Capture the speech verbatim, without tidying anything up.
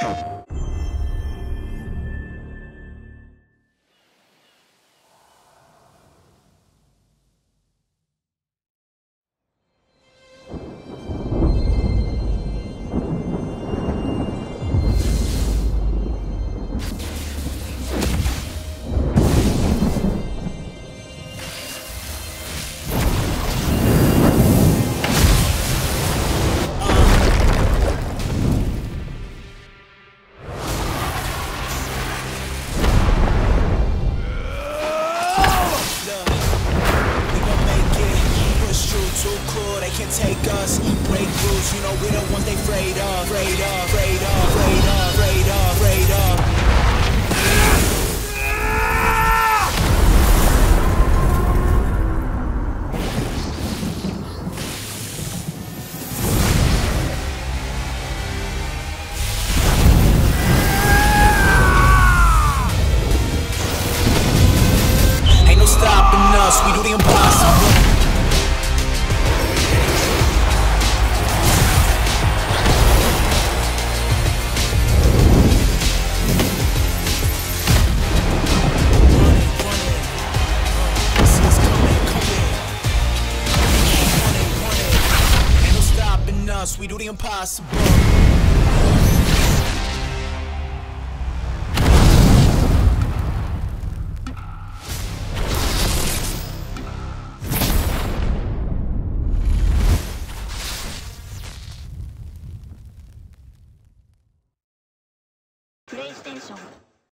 Take us, break rules, you know we the ones they afraid of, afraid of, afraid of, afraid of, afraid of, afraid of. Ain't no stopping us, we do the impossible. We do the impossible.